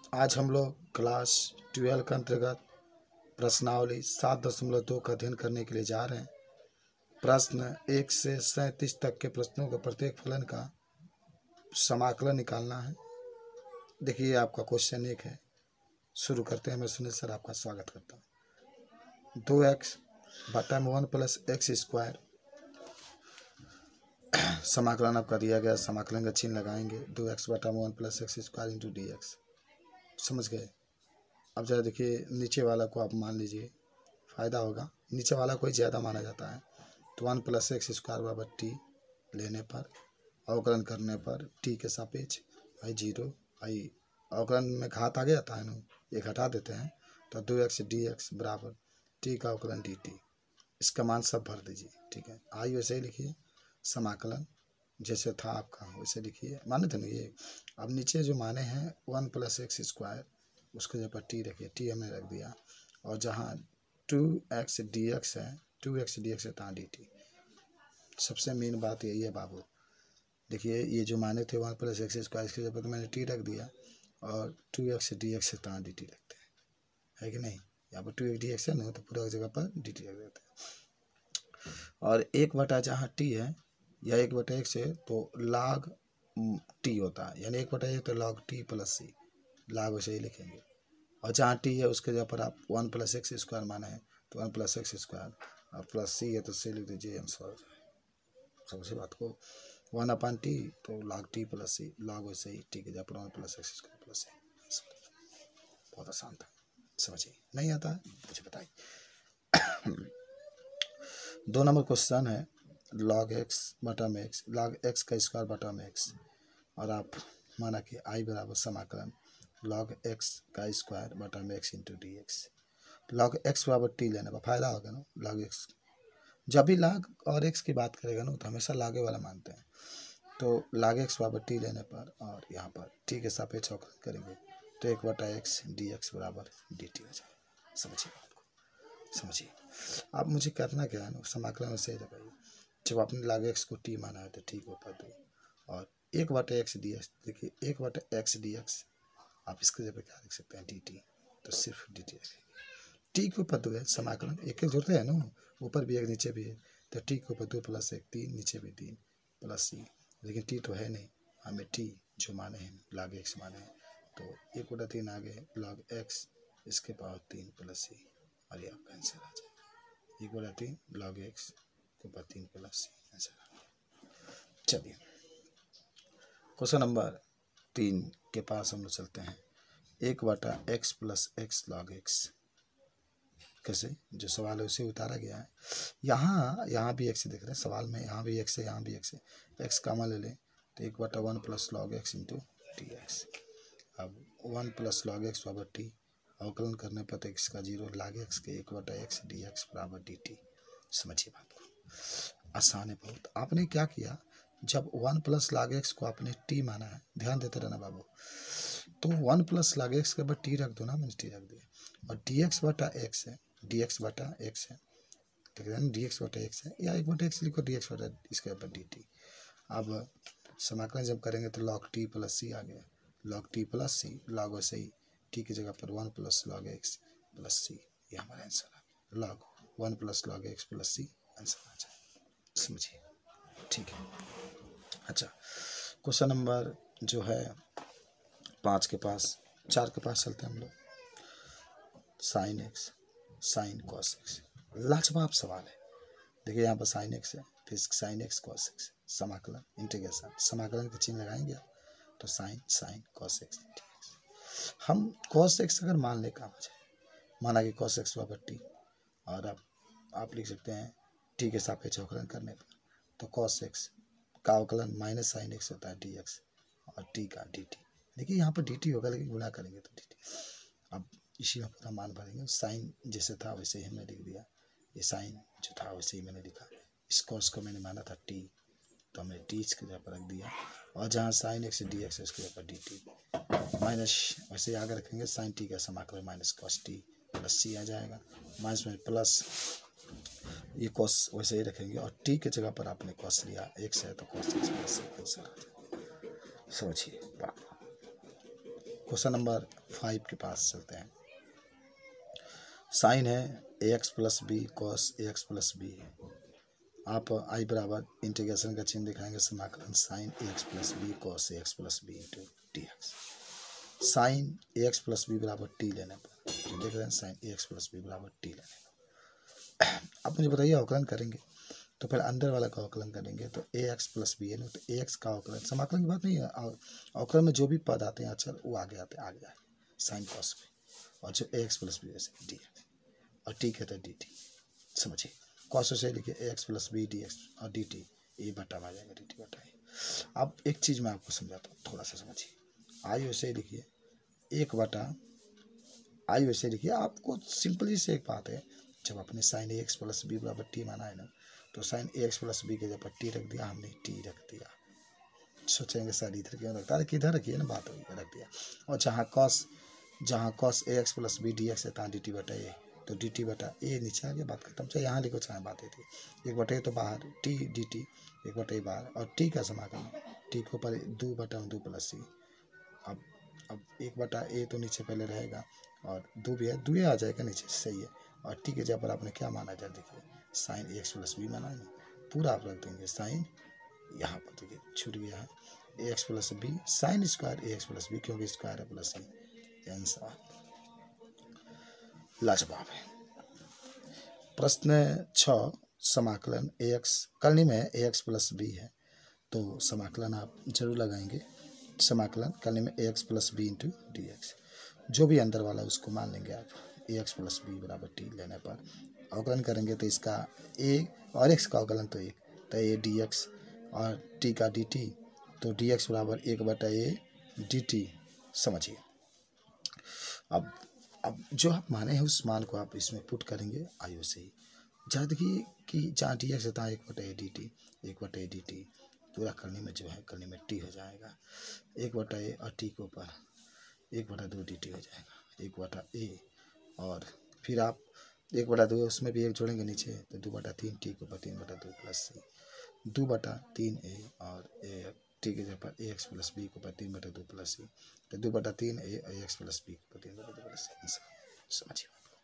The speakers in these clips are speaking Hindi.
आज हम लोग क्लास 12 के अंतर्गत प्रश्नावली 7.2 का अध्ययन करने के लिए जा रहे हैं। प्रश्न 1 से 37 तक के प्रश्नों का प्रत्येक फलन का समाकलन निकालना है। देखिए आपका क्वेश्चन 1 है। शुरू करते हैं। मैं सुनील सर आपका स्वागत करता हूँ। 2x बटा 1 प्लस एक्स स्क्वायर समाकलन आपका दिया गया। समाकलन का चिन्ह लगाएंगे। 2x बटा 1 plus X square into D X. समझ गए। अब जरा देखिए नीचे वाला को आप मान लीजिए, फ़ायदा होगा। नीचे वाला कोई ज़्यादा माना जाता है तो 1 प्लस एक्स स्क्वायर बराबर टी लेने पर अवकलन करने पर टी के सापेक्ष आई 0 आई अवकलन में घात आगे आता है ना, ये घटा देते हैं तो 2x dx बराबर टी का अवकलन dt। इसका मान सब भर दीजिए। ठीक है। आई वैसे ही लिखिए, समाकलन जैसे था आपका वैसे लिखिए। माने थे ना ये। अब नीचे जो माने हैं 1 प्लस एक्स स्क्वायर उसके जगह टी रखिए, टी हमने रख दिया। और जहाँ 2x dx है, 2x dx है तहाँ dt। सबसे मेन बात यही है बाबू। देखिए ये जो माने थे 1 प्लस एक्स स्क्वायर इसके जगह तो मैंने टी रख दिया और 2x dx है तहाँ dt रखते हैं, है कि नहीं। यहाँ पर 2x dx है ना तो पूरा जगह पर dt रख देते हैं। और 1 बटा जहाँ टी है या 1 बटा एक्स है तो log टी होता है, यानी 1 बटा एक तो log टी प्लस सी, log वैसे ही लिखेंगे। और जहाँ टी है उसके जगह पर आप 1 प्लस एक्स स्क्वायर माना है तो 1 प्लस एक्स स्क्वायर और प्लस सी है तो सी लिख दीजिए आंसर। सबसे बात को 1 अपन टी तो log टी प्लस सी, log वैसे ही टी के जगह पर 1 plus X square plus C. बहुत आसान था, समझिए। नहीं आता है मुझे बताइए। 2 नंबर क्वेश्चन है log x बटा में x, log x का स्क्वायर बटा में x। और आप माना कि i बराबर समाकलन log x का स्क्वायर बटा में x into D x. log x बराबर टी लेने का फायदा होगा ना। log x जब भी log और x की बात करेगा ना तो हमेशा लागे वाला मानते हैं। तो log x बराबर टी लेने पर और यहाँ पर टी के सापेक्ष अवकलन करेंगे तो 1 बटा एक्स डी एक्स बराबर डी टी हो जाएगा। समझिए बात को, समझिए। अब मुझे करना क्या है ना, समाकलन में सही लगाइए। जब आपने log x को टी माना है तो ठीक हो पद और 1 बटा एक्स डी एक्स। देखिए 1 बटा एक्स डी एक्स आप इसके जगह क्या लिख सकते हैं डी टी, तो सिर्फ डी टी रखेंगे। टी के ऊपर 2 है, समाकलन एक एक जुड़ते हैं ना, ऊपर भी एक नीचे भी है तो टी के ऊपर 2 प्लस 1 3, नीचे भी 3 प्लस सी। लेकिन टी तो है नहीं, हमें टी जो माने हैं log x माने हैं तो 1 बटा 3 आगे log x इसके पावर 3 प्लस सी और ये आपका आंसर आ जाएगा। 1 बटा 3 log x के ऊपर 3 प्लस सी आंसर आ गया। चलिए क्वेश्चन नंबर 3 के पास हम लोग चलते हैं। 1 बटा x plus x log x। कैसे जो सवाल है उसे उतारा गया है। यहाँ भी एक्स दिख रहा है सवाल में, यहाँ भी एक्स है यहाँ भी एक्स है। एक्स कामा ले लें तो 1 बटा 1 plus log x into t x. अब 1 प्लस log x बराबर टी, अवकलन करने पर तो एक्स का 0, log x के 1 बटा एक्स डी एक्स बराबर डी टी। समझिए बात को, आसान है बहुत। आपने क्या किया, जब 1 प्लस log x को आपने टी माना है, ध्यान देते रहना बाबू, तो 1 प्लस log x के बाद टी रख दो ना, मैंने टी रख दिया। और डी एक्स बटा एक्स है, डी एक्स बटा एक्स है, ठीक है ना, डी एक्स बटा एक्स है या 1 बटा एक्स लिखो, डी एक्स बटा इसके ऊपर डी टी। अब समाकलन जब करेंगे तो log टी प्लस सी आ गया, log टी प्लस सी, log वैसे ही टी की जगह पर 1 plus log x plus c, ये हमारा आंसर आ गया। log 1 plus log x plus c answer आ जाए। समझिए, ठीक है। अच्छा क्वेश्चन नंबर जो है 5 के पास, 4 के पास चलते हैं हम लोग। Sine x sine cos x, लाजवाब सवाल है। देखिए यहाँ पर साइन एक्स है, फिर साइन एक्स कॉस एक्स, समाकलन इंटीग्रेशन, समाकलन के चिन्ह लगाएंगे तो sine sine cos x d x. हम कॉस एक्स अगर मान ले काम है, माना कि कॉस एक्स बराबर टी, और अब आप लिख सकते हैं टी के सापेक्ष अवकलन करने पर तो कॉस एक्स का अवकलन माइनस साइन एक्स होता है डी एक्स और टी का डी टी। देखिए यहाँ पर डी टी होगा लेकिन गुणा करेंगे तो डी टी। अब इसी में पूरा मान भरेंगे। साइन जैसे था वैसे ही हमने लिख दिया, ये साइन जो था वैसे ही मैंने लिखा। इस कॉस को मैंने माना था टी तो हमने टी इसके जगह पर रख दिया। और जहाँ साइन एक्स डी एक्स है उसके जगह पर डी टी माइनस वैसे ही आगे रखेंगे। साइन टी का समाकलन minus cos t plus c आ जाएगा, माइनस में प्लस ये कॉस वैसे ही रखेंगे और टी के जगह पर आपने कॉस लिया, एक्स है तो कॉस एक्स प्लस आंसर आ जाएगा। समझिए बात। क्वेश्चन नंबर 5 के पास चलते हैं। साइन है a x plus b cos a x plus b. आप आई बराबर इंटीग्रेशन का चिन्ह दिखाएंगे, समाकलन sine a x plus b cos a x plus b into D x. Sine a x plus b बराबर टी लेने पर, जो देख रहे हैं sine a x plus b बराबर टी लेने पर, आप मुझे बताइए अवकलन करेंगे तो फिर अंदर वाला का अवकलन करेंगे तो ए एक्स प्लस बी है ना, तो ए एक्स का अवकलन, समाकलन की बात नहीं है, अवकलन में जो भी पद आते हैं अक्षर वो आगे आते आगे आए साइन कॉस में, और जो ए एक्स प्लस बी वैसे डी एक्स और टी कहते हैं डी टी। समझिए कॉस से लिखिए a x plus b d x और डी टी, ए बटा आ जाएगा डी टी बटा ए। अब एक चीज़ मैं आपको समझाता हूँ, थोड़ा सा समझिए। आई वैसे लिखिए एक बटा आई वैसे लिखिए, आपको सिंपली से एक बात है, जब आपने sine a x plus b बराबर टी माना है ना, तो sine a x plus b के जगह पर टी रख दिया, हमने टी रख दिया। सोचेंगे सर इधर क्यों रखता है, किधर रखिए ना, बात हुई रख दिया। और जहाँ cos a x plus b d x है तहाँ डी टी बटा ए, तो डी टी बटा ए नीचे आ गया, बात खत्म। चाहे यहाँ लिखो चाहे बात थी, एक बटे तो बाहर टी डी टी, एक बटे बाहर, और टी का समाकलन टी के ऊपर 2 बटा 2 प्लस सी। अब एक बटा ए तो नीचे पहले रहेगा और 2 भी है, 2 आ जाएगा नीचे, सही है। और टी के जगह पर आपने क्या माना जाए, देखिए sine a x plus b माना है ना, पूरा आप रख देंगे साइन, यहाँ पर देखिए छूट गया है a x plus b sine square a x plus b, क्योंकि स्क्वायर है प्लस सी, आंसर लाजवाब है। प्रश्न 6 समाकलन ए एक्स, करनी में ए एक्स प्लस बी है तो समाकलन आप जरूर लगाएंगे। समाकलन करने में a x plus b into D x, जो भी अंदर वाला उसको मान लेंगे आप, ए एक्स प्लस बी बराबर टी लेने पर अवकलन करेंगे तो इसका ए और एक्स का अवकलन तो एक, तो ए डी एक्स और टी का डी टी, तो डी एक्स बराबर 1 बटा ए डी टी। समझिए अब जो आप माने हैं उस मान को आप इसमें पुट करेंगे आयु से ही। जहाँ देखिए कि जहाँ डी एक्स है तहाँ 1 बटा ए डी टी, 1 बटा ए डी टी पूरा करने में जो है करने में टी हो जाएगा, 1 बटा ए और टी के ऊपर 1 बटा 2 डी टी हो जाएगा, 1 बटा ए, और फिर आप 1 बटा 2 उसमें भी एक जोड़ेंगे नीचे तो 2 बटा 3 टी के ऊपर 3 बटा 2 प्लस सी, 2 बटा 3 ए और ए टी के जगह पर ए एक्स प्लस बी के ऊपर 3 बटा 2 प्लस सी, तो 2 बटा 3 ए एक्स प्लस बी के ऊपर 3 बटा 2 प्लस सी। समझिए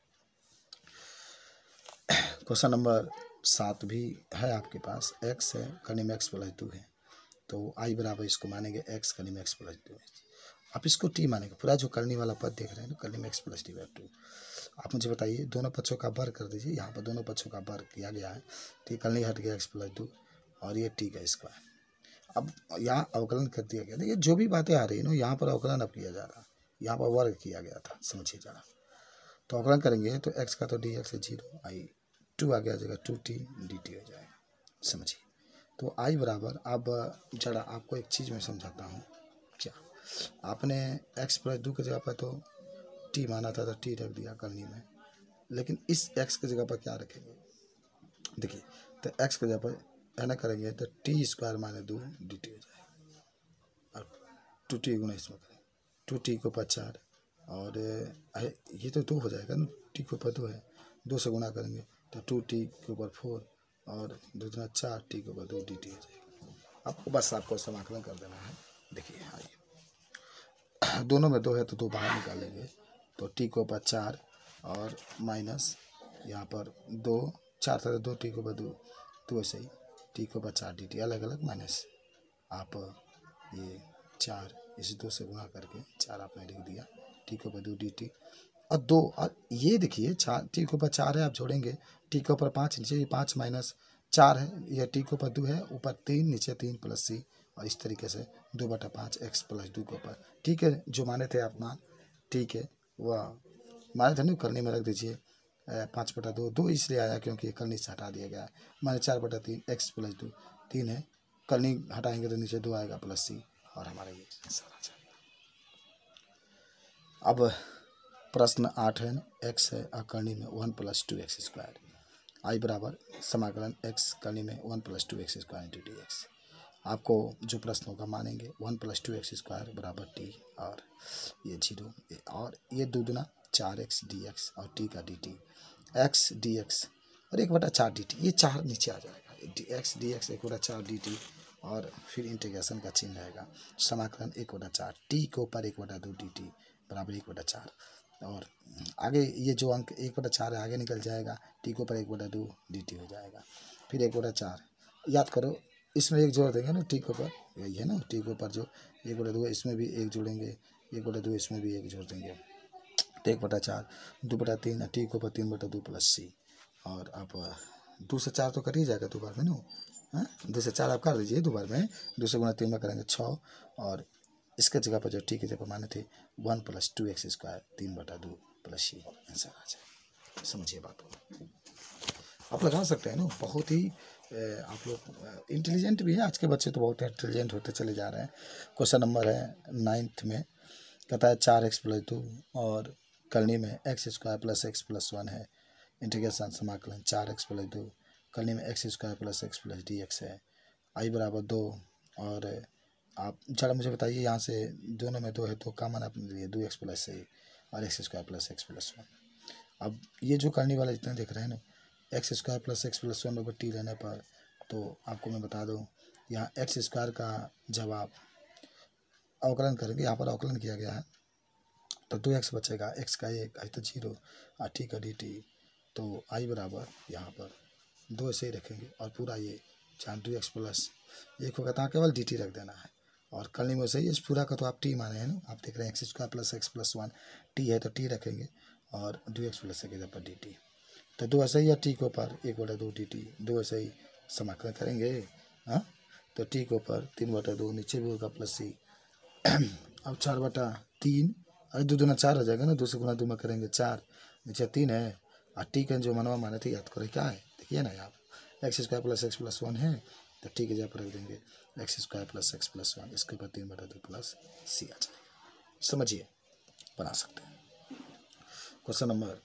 क्वेश्चन नंबर 7 भी है आपके पास, एक्स है करने में एक्स प्लस 2 है, तो आई बराबर इसको मानेंगे एक्स करने में एक्स प्लस 2 है, आप इसको टी मानेंगे, पूरा जो करने वाला पद देख रहे हैं ना करने में एक्स प्लस टी बाई 2। आप मुझे बताइए दोनों पक्षों का वर्ग कर दीजिए, यहाँ पर दोनों पक्षों का वर्ग किया गया है तो ये करनी हट गया एक्स प्लस 2 और ये टी का स्क्वायर। अब यहाँ अवकलन कर दिया गया, देखिए जो भी बातें आ रही है ना यहाँ पर अवकलन अब किया जा रहा है, यहाँ पर वर्ग किया गया था, समझिए जरा। तो अवकलन करेंगे तो एक्स का तो डी एक्स है 0, आई 2 आ गया जगह 2t dt हो जाएगा। समझिए तो आई बराबर, अब जरा आपको एक चीज़ मैं समझाता हूँ, क्या आपने x प्लस 2 की जगह पर तो t माना था तो t रख दिया करनी में, लेकिन इस x की जगह पर क्या रखेंगे, देखिए तो x की जगह पर है ना करेंगे तो टी स्क्वायर माने 2 dt हो जाएगा, और 2t गुना इसमें करेंगे 2t के ऊपर 4 और ये तो 2 हो जाएगा ना, t के ऊपर 2 है, 2 से गुणा करेंगे तो 2t के ऊपर 4 और 2 दूना 4 t के ऊपर 2 dt हो जाएगा। आपको बस आपको समाकलन कर देना है। देखिए आइए दोनों में 2 है तो 2 बाहर निकालेंगे तो t के ऊपर 4 और माइनस यहाँ पर 2 4 था तो 2 t के ऊपर 2 ऐसे ही t के ऊपर 4 dt अलग अलग माइनस, आप ये 4 इस 2 से गुणा करके 4 आपने लिख दिया t के ऊपर 2 dt और 2, और ये देखिए 4 टी के ऊपर 4 है, आप जोड़ेंगे टी के ऊपर 5 नीचे 5 माइनस 4 है, यह टी के ऊपर 2 है, ऊपर 3 नीचे 3 प्लस सी, और इस तरीके से 2 बटा 5 एक्स प्लस 2 के ऊपर, ठीक है जो माने थे आप मान, ठीक है वह माने थे नहीं करने में रख दीजिए 5 बटा 2, 2 इसलिए आया क्योंकि करनी से हटा दिया गया है, माने 4 बटा 3 एक्स प्लस 2 3 है, करनी हटाएंगे तो नीचे 2 आएगा प्लस सी, और हमारा ये आंसर आ जाएगा। अब प्रश्न 8 है, एक्स है करनी में 1 प्लस 2 एक्स स्क्वायर, आई बराबर समाकलन एक्स करनी में 1 plus 2 x square into D x. आपको जो प्रश्न होगा मानेंगे 1 प्लस 2 एक्स स्क्वायर बराबर टी, और ये 0 और ये 2 दूना 4 एक्स डी एक्स और टी का d t, x d x और 1 बटा 4 डी टी, ये 4 नीचे आ जाएगा, एक्स डी एक्स 1 बटा 4 डी टी और फिर इंटीग्रेशन का चिन्ह रहेगा। समाकलन 1/4 टी के ऊपर 1/2 dt बराबर 1/4। और आगे ये जो अंक 1/4 है आगे निकल जाएगा, टी के ऊपर 1/2 dt हो जाएगा। फिर 1/4 याद करो, इसमें एक जोड़ देंगे ना टी के ऊपर, यही है ना, टी के ऊपर जो 1/2 इसमें भी एक जोड़ेंगे, 1/2 इसमें भी एक जोड़ देंगे, तो 1/4 2/3 टी के ऊपर 3/2 प्लस सी। और आप 2 से 4 तो कट ही जाएगा दो बार में ना, हाँ 2 से 4 आप कर दीजिए दो बार में, 2 से गुणा 3 में करेंगे 6, और इसके जगह पर जो टी की जगह माने थे 1 + 2x² 3/2 प्लस सी आंसर आ जाए। समझिए बात को, आप लगा सकते हैं ना। बहुत ही आप लोग इंटेलिजेंट भी हैं, आज के बच्चे तो बहुत इंटेलिजेंट होते चले जा रहे हैं। क्वेश्चन नंबर है 9th में, कहता है 4x + 2 और करनी में x² + x + 1 है। इंटीग्रेशन समाकलन 4x + 2 करनी में x² + x + dx है, i बराबर 2। और आप जरा मुझे बताइए, यहाँ से दोनों में 2 है तो कॉमन आपने लिए 2x + a और x² + x + 1। अब ये जो करने वाला जितने देख रहे हैं ना, x² + x + 1 टी लेने पर, तो आपको मैं बता दूं यहाँ x² का जब आप अवकलन करेंगे, यहाँ पर अवकलन किया गया है तो 2x बचेगा, x का 1 आई तो 0 और t का dt, तो i बराबर यहाँ पर 2 ऐसे ही रखेंगे और पूरा ये जहाँ 2x + 1 होगा तो केवल dt रख देना है। और करने में सही इस पूरा का तो आप t माने हैं ना, आप देख रहे हैं x² + x + 1 t है तो t रखेंगे और 2x + 1 के जगह dt, तो 2 ऐसे ही है टी के ऊपर 1/2 dt, 2 ऐसे ही समाकलन करेंगे, हाँ तो टी के ऊपर 3/2 नीचे भी होगा प्लस सी। अब 4/3 अरे 2 दूना 4 हो जाएगा ना, 2 से गुणा 2 में करेंगे 4, नीचे 3 है और टी का जो मनवा माने थे याद करो क्या है, देखिए ना यहाँ x² + x + 1 है तो टी की जगह पर रख देंगे x² + x + 1, इसके ऊपर 3/2 प्लस सी आ जाएगा। समझिए, बना सकते हैं। क्वेश्चन नंबर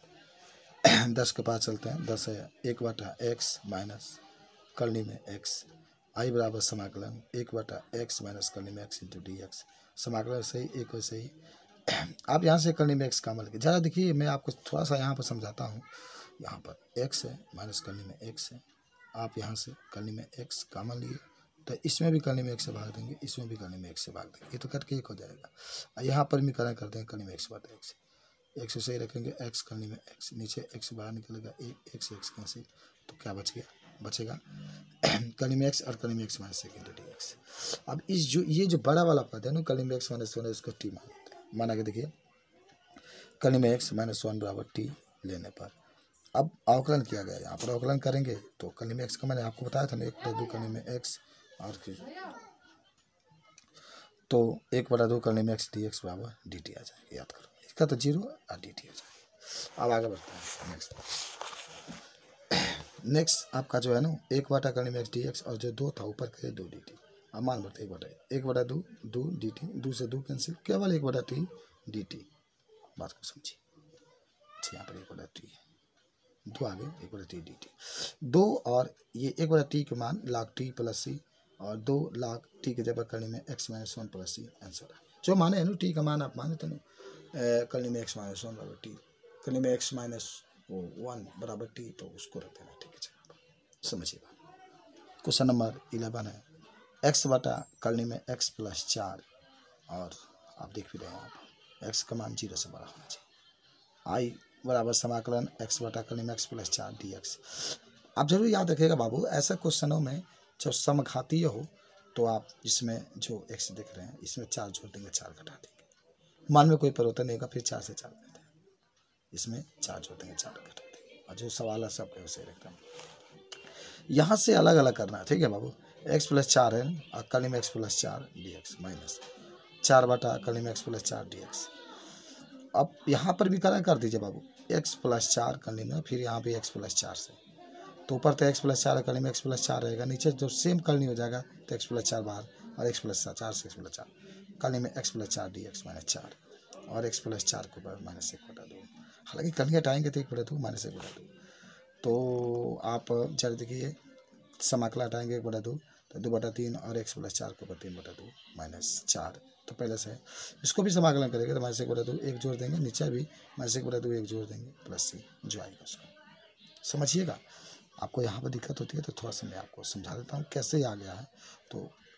10 के पास चलते हैं। 10 है 1/x माइनस करनी में x, i बराबर समाकलन 1/x माइनस करनी में x × dx। समाकलन सही एक वैसे ही आप यहाँ से करनी में x कॉमन लेंगे। ज़रा देखिए मैं आपको थोड़ा सा यहाँ पर समझाता हूँ। यहाँ पर x है माइनस करनी में x है, आप यहाँ से करनी में x कॉमन लिए तो इसमें भी करनी में x से भाग देंगे, इसमें भी करनी में x से भाग देंगे, ये तो कट के 1 हो जाएगा। यहाँ पर भी करण कर देंगे करनी में x/x, x सही रखेंगे, x करनी में x, नीचे x बाहर निकलेगा, x कैंसिल, तो क्या बच गया, बचेगा करनी में x और करनी में x माइनस सेकेंड dx। अब इस जो ये जो बड़ा वाला पद है ना करनी में x माइनस 1 है, उसको t मान लेते हैं। माना कि देखिए करनी में x माइनस 1 बराबर t लेने पर अब अवकलन किया गया, यहाँ पर अवकलन करेंगे तो करनी में x का मैंने आपको बताया था ना 1/2 करनी में x और फिर तो 1/2 करनी में x dx बराबर dt आ जाएगा, याद करो इसका तो 0 और dt आ जाएगा। अब आगे बढ़ते हैं नेक्स्ट आपका जो है ना 1/2 करनी में x dx और जो 2 था ऊपर के 2 dt। अब मान बढ़ते 1/2 2 dt, 2 से 2 कैंसिल, केवल 1/t dt। बात को समझिए, अच्छा यहाँ पर 1/t 2 आगे 1/t dt, 2 और ये 1/t के मान log t प्लस सी और 2 log t के जगह करने में x minus 1 plus c answer है। जो माने है ना t का मान आप माने थे ना करने में x माइनस 1 बराबर t, करने में x माइनस 1 बराबर t, तो उसको रख देना ठीक है जगह पर। समझिए बात। क्वेश्चन नंबर 11 है x बटा करने में x + 4 और आप देख भी रहे हैं यहाँ पर x का मान 0 से बड़ा होना चाहिए। i बराबर समाकलन x बटा करने में x + 4 dx। आप जरूर याद रखिएगा बाबू, ऐसे क्वेश्चनों में जब समघातीय हो तो आप इसमें जो x दिख रहे हैं इसमें 4 जोड़ देंगे, 4 घटा देंगे, मान में कोई परिवर्तन नहीं होगा, फिर 4 से 4 देते हैं, इसमें 4 जोड़ देंगे 4 घटा देंगे, और जो सवाल है सब वैसे एकदम यहाँ से अलग अलग करना है, ठीक है बाबू। x + 4 है और करने में x + 4 dx माइनस 4 बटा करने में x + 4 dx। अब यहाँ पर भी करण कर दीजिए बाबू, x + 4 करने में फिर यहाँ पे x + 4 से, तो ऊपर तो x + 4 करने में x + 4 रहेगा, नीचे जो सेम करनी हो जाएगा तो x + 4 बाहर और x + 4 से x + 4 करने में x + 4 dx माइनस 4 और x + 4 के ऊपर माइनस 1/2। हालांकि करनी हटाएंगे तो 1/2 माइनस 1/2, तो आप जरा देखिए समाकलन हटाएंगे 1/2 तो 2/3 और x + 4 के ऊपर 3/2 माइनस 4, तो पहले से इसको भी समाकलन करेंगे तो माइनस 1/2 एक जोड़ देंगे, नीचे भी माइनस 1/2 एक जोड़ देंगे प्लस सी जो आएगा उसको। समझिएगा, आपको यहाँ पर दिक्कत होती है तो थोड़ा सा मैं आपको समझा देता हूँ कैसे आ गया है। तो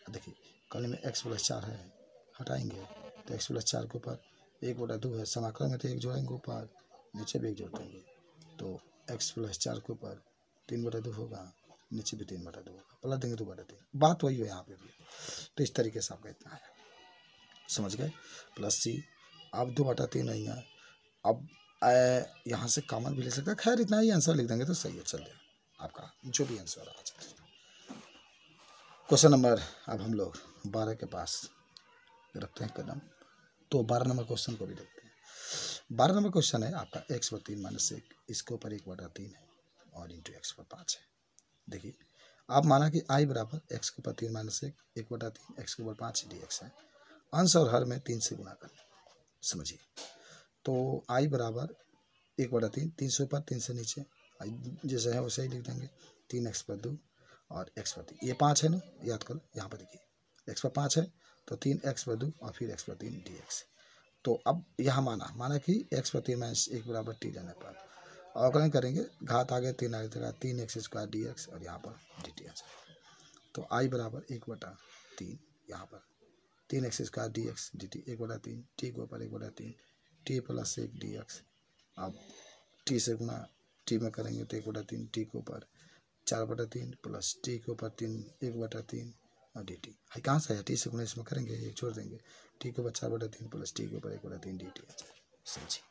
देखिए कल में x+4 है, हटाएंगे तो x+4 के ऊपर 1/2 है, समाकलन में तो 1 जोड़ेंगे ऊपर, नीचे भी 1 जोड़ देंगे तो x+4 के ऊपर 3/2 होगा, नीचे भी 3/2 होगा, पलट देंगे 2/3। बात वही है यहाँ पे भी। तो इस तरीके से आपका इतना है, समझ गए। प्लस सी, अब 2/3 आएगा। अब यहाँ से कॉमन भी ले सकते हैं, खैर इतना ही आंसर लिख देंगे तो सही है, चल देगा आपका जो भी आंसर आ सकता। क्वेश्चन नंबर अब हम लोग 12 के पास रखते हैं कदम, तो 12 नंबर क्वेश्चन को भी देखते हैं। 12 नंबर क्वेश्चन है आपका x/3 - 1, इसके ऊपर 1/3 है और इंटू x/5 है। देखिए आप माना कि i बराबर x के ऊपर 3 - 1, 1/3 x के ऊपर 5 dx है। अंश और हर में 3 से गुणा करना, समझिए। तो i बराबर 1/3, 3 से ऊपर 3 से नीचे, i जैसे है वैसे ही लिख देंगे। 3x/2 और x/3, ये 5 है ना, याद करो यहाँ पर देखिए x/5 है तो 3x/2 और फिर x/3 dx। तो अब यहाँ माना कि x/3 - 1 बराबर t लेने पर अवकलन करेंगे, घात आगे 3 आगे तक 3x² dx और यहाँ पर dt आ जाएगा। तो i बराबर 1/3, यहाँ पर 3x² dx dt 1/3, t के ऊपर 1/3 t + 1 dx। अब t से गुना t में करेंगे तो 1/3 t के ऊपर 4/3 प्लस t के ऊपर 1/3 और dt है। कहाँ से आया, t से गुना इसमें करेंगे, एक छोड़ देंगे, t के ऊपर 4/3 प्लस t के ऊपर 1/3 dt आ जाए, समझिए।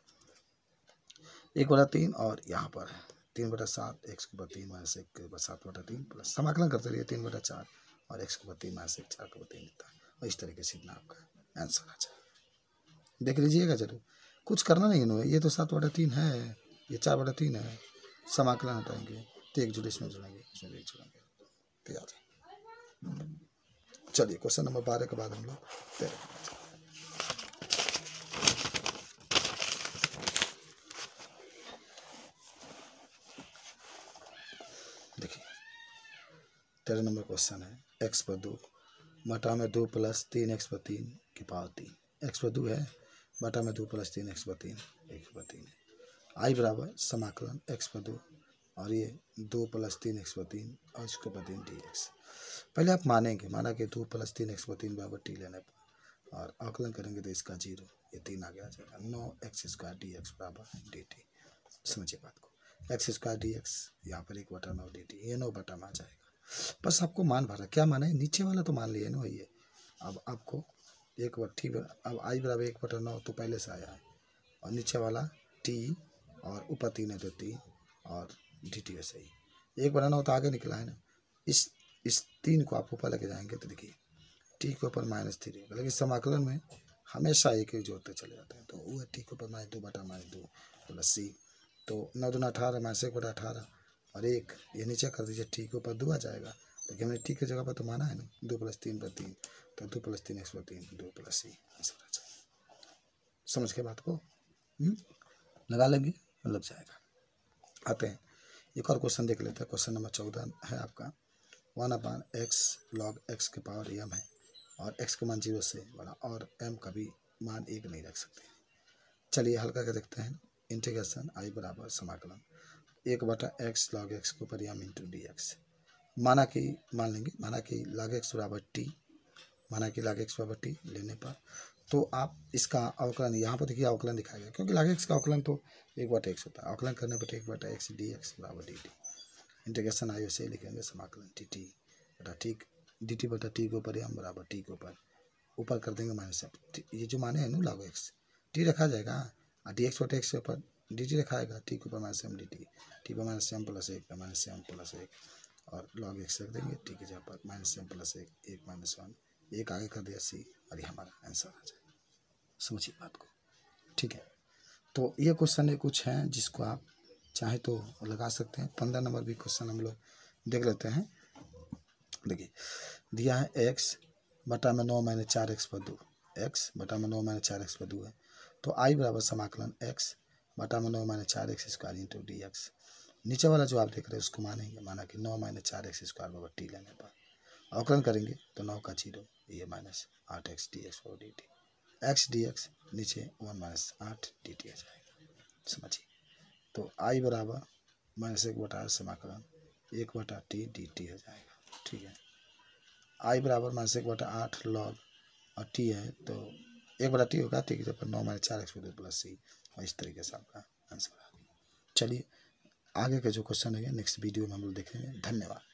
1/3 और यहाँ पर 3/7, x के ऊपर 3 - 1 के ऊपर 7/3 प्लस समाकलन करते रहिए 3/4 और x के ऊपर 3 - 1 4/3 लिखता है। और इस तरीके से इतना आपका आंसर आ जाए। देख लीजिएगा जरूर, कुछ करना नहीं है, ये तो 7/3 है, ये 4/3 है, समाकलन हटाएंगे तो 1 जुड़े इसमें जुड़ेंगे, इसमें 1 जुड़ेंगे तो याद है। चलिए क्वेश्चन नंबर 12 के बाद हम लोग 13 देखिए। 13 नंबर क्वेश्चन है x/2 बटा में 2 + 3x/3 की पावर 3। x/2 है बटा में 2 + 3x/3 1/3 है। i बराबर समाकलन x/2 और ये 2 + 3x/3 और इसके ऊपर 3 dx। पहले आप माना कि 2 + 3x/3 बराबर t लेने पर और आकलन करेंगे तो इसका 0, ये 3 आगे आ जाएगा। 9x² dx बराबर dt, समझिए बात को। x² dx यहाँ पर 1/9 dt, ये 9 में आ जाएगा। बस आपको मान भरना, क्या माना है, नीचे वाला तो मान लिया ना, ये अब आपको अब i बराबर 1/9 तो पहले से आया है और नीचे वाला t और ऊपर 3 है तो 3 और dt वैसे ही 1/9 तो आगे निकला है ना। इस 3 को आप ऊपर लेके जाएंगे तो देखिए t के ऊपर -3 होगा, लेकिन समाकलन में हमेशा एक जोड़ते चले जाते हैं, तो वो है t के ऊपर -2/2 प्लस c। तो 9 दूना 18 -1/18 और 1 ये नीचे कर दीजिए, t के ऊपर 2 आ जाएगा, लेकिन हमने t की जगह पर तो माना है ना 2 + 3/3, तो 2 + 3x/3 2 + c आंसर आ जाएगा। समझ के बात को लगा लेंगे, लग जाएगा। आते हैं एक और क्वेश्चन देख लेते हैं। क्वेश्चन नंबर 14 है आपका 1/x log x के पावर m है और x का मान 0 से बड़ा और m का भी मान 1 नहीं रख सकते। चलिए हल करके देखते हैं। इंटीग्रेशन i बराबर समाकलन 1/x log x के ऊपर m इंटू dx। माना कि log x बराबर t, माना कि log x बराबर t लेने पर तो आप इसका अवकलन यहाँ पर देखिए, अवकलन दिखाया गया क्योंकि log x का अवकलन तो 1/x होता है, अवकलन करने पर 1/x dx बराबर dt। इंटीग्रेशन आई वैसे लिखेंगे, समाकलन dt बटा t के ऊपर m बराबर t के ऊपर कर देंगे माइनस m। ये जो माने है ना log x t रखा जाएगा और dx/x के ऊपर dt रखा आएगा, t के ऊपर -m dt, t पर -m + 1 -m + 1 और log x रख देंगे, t की जगह पर -m + 1 1 - 1 1 आगे कर दिया c और ये हमारा आंसर आ जाए। समझिए बात को, ठीक है। तो ये क्वेश्चन है कुछ हैं जिसको आप चाहे तो लगा सकते हैं। 15 नंबर भी क्वेश्चन हम लोग देख लेते हैं। देखिए दिया है x बटा में 9 - 4x/2, x बटा में 9 - 4x/2 है, तो i बराबर समाकलन x बटा में 9 - 4x² इंटू dx। नीचे वाला जो आप देख रहे हैं उसको मानेंगे, माना कि 9 - 4x² बराबर t लेने पर अवकलन करेंगे तो 9 का 0, ये -8x dx बराबर dt, x dx नीचे 1 - 8 dt आ जाएगा। समझिए तो i बराबर -1/8 समाकलन 1/t dt हो जाएगा, ठीक है। आई बराबर -1/8 log और टी है तो 1/t होगा। टी की जगह 9 - 4x² + c और इस तरीके से आपका आंसर है। चलिए आगे के जो क्वेश्चन है नेक्स्ट वीडियो में हम लोग देखेंगे। धन्यवाद।